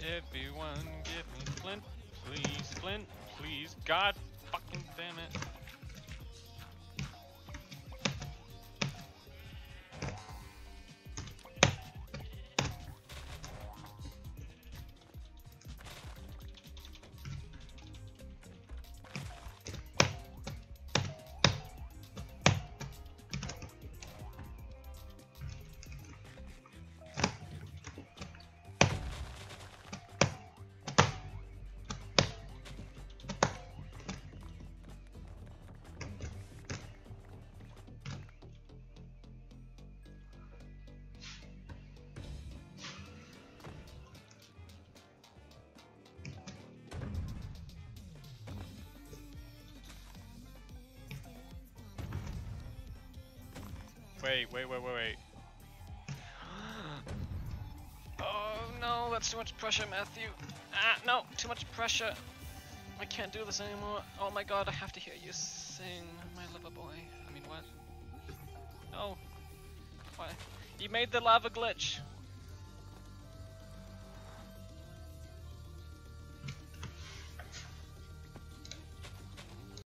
Everyone give me flint, please, flint, please. God fucking damn it. Wait. Oh no, that's too much pressure, Matthew. Ah, no, too much pressure. I can't do this anymore. Oh my god, I have to hear you sing, my lover boy. I mean, what? No. Why? You made the lava glitch.